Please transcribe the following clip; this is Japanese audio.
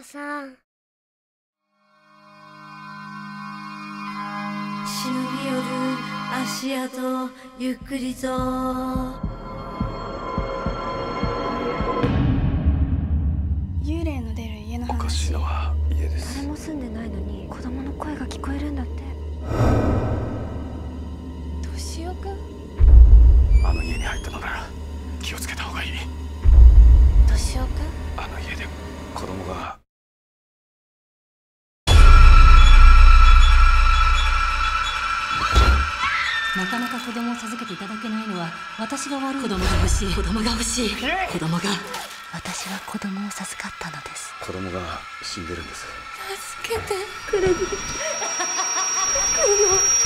母さん。 忍び寄る足跡ゆっくりと幽霊の出る家の話。 おかしいのは家です。 誰も住んでないのに子供の声が聞こえるんだって。 敏夫くん。 あの家に入ったのなら気をつけた方がいい。 敏夫くん。 あの家で子供が。 なかなか子供を授けていただけないのは私が悪い。子供が欲しい。子供が欲しい。子供が。私は子供を授かったのです。 子供が死んでるんです。 助けて。 来るの。